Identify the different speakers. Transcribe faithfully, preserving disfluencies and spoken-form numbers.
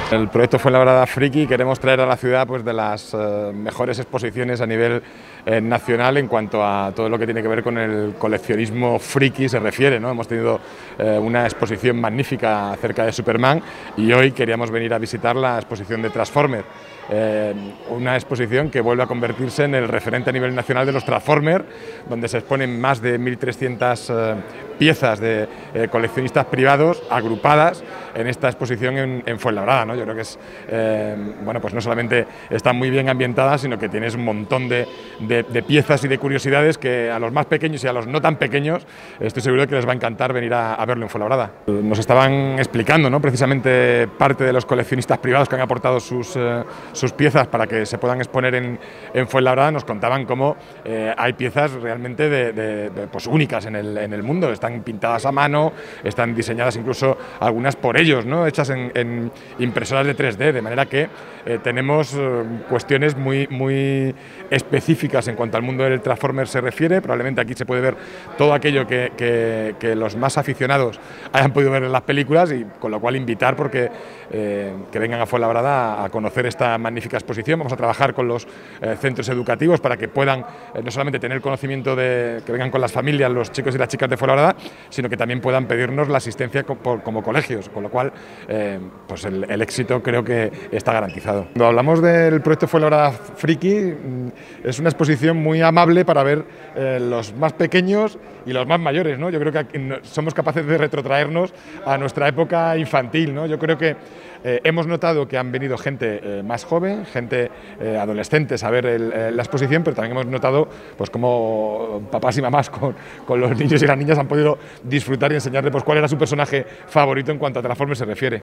Speaker 1: El proyecto Fuenlabrada Friki queremos traer a la ciudad pues, de las eh, mejores exposiciones a nivel eh, nacional en cuanto a todo lo que tiene que ver con el coleccionismo friki se refiere, ¿no? Hemos tenido eh, una exposición magnífica acerca de Superman y hoy queríamos venir a visitar la exposición de Transformers. Eh, una exposición que vuelve a convertirse en el referente a nivel nacional de los Transformers, donde se exponen más de mil trescientas eh, piezas de eh, coleccionistas privados agrupadas en esta exposición en, en Fuenlabrada, ¿no? Yo creo que es, eh, bueno, pues no solamente están muy bien ambientadas, sino que tienes un montón de, de, de piezas y de curiosidades que a los más pequeños y a los no tan pequeños estoy seguro de que les va a encantar venir a, a verlo en Fuenlabrada. Nos estaban explicando, ¿no?, precisamente parte de los coleccionistas privados que han aportado sus, eh, sus piezas para que se puedan exponer en, en Fuenlabrada. Nos contaban cómo eh, hay piezas realmente de, de, de, pues únicas en el, en el mundo, están pintadas a mano, están diseñadas incluso algunas por ellos, ¿no?, hechas en, en impresoras de tres D, de manera que eh, tenemos eh, cuestiones muy, muy específicas en cuanto al mundo del Transformer se refiere. Probablemente aquí se puede ver todo aquello que, que, que los más aficionados hayan podido ver en las películas, y con lo cual invitar porque eh, que vengan a Fuenlabrada a conocer esta magnífica exposición. Vamos a trabajar con los eh, centros educativos para que puedan eh, no solamente tener conocimiento de que vengan con las familias, los chicos y las chicas de Fuenlabrada, sino que también puedan pedirnos la asistencia como, como colegios, con lo cual eh, pues el, el éxito creo que está garantizado. Cuando hablamos del proyecto Fuenlabrada Friki, es una exposición muy amable para ver eh, los más pequeños y los más mayores, ¿no? Yo creo que aquí somos capaces de retrotraernos a nuestra época infantil, ¿no? Yo creo que eh, hemos notado que han venido gente eh, más joven, gente eh, adolescentes a ver el, eh, la exposición, pero también hemos notado pues cómo papás y mamás con, con los niños y las niñas han podido disfrutar y enseñarle pues cuál era su personaje favorito en cuanto a Transformers se refiere.